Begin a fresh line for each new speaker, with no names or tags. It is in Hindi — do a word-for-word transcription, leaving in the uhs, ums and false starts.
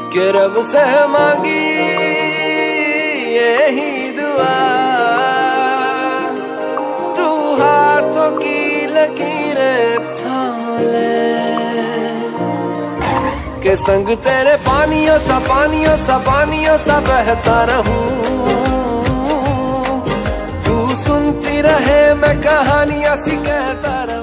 कि रब से मांगी यही दुआ, तू हाथों की लकीरें थाम ले, के संग तेरे पानियों सा पानियों सा पानियों सा बहता रहूं। तू सुनती रहे मैं कहानियां सी कहता रहूं।